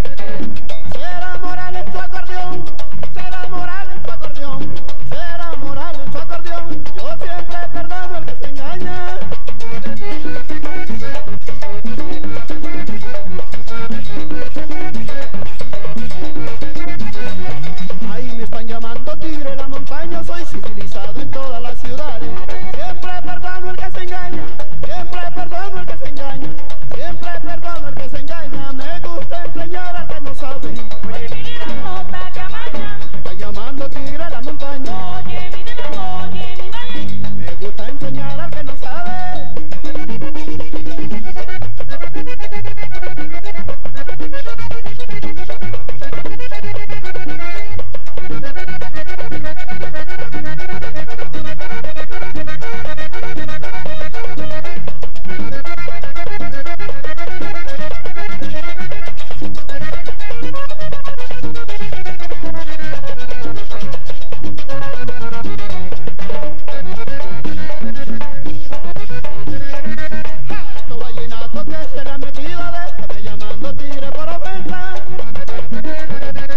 Será moral en su acordeón, será moral en su acordeón, será moral en su acordeón. Yo siempre perdono al que se engaña. Ahí me están llamando tigre de la montaña, soy civilizado en todas las ciudades. Siempre perdono al que se engaña, siempre perdono al que se engaña, siempre perdono al que se engaña. Me gusta enseñar al que no sabe. Oye, mira la nota camaña. Me está llamando tigre de la montaña. Oye, mi vale. Me gusta enseñar al que no sabe. Estos vallenatos que se le han metido, déjame llamando tigre por ofensa.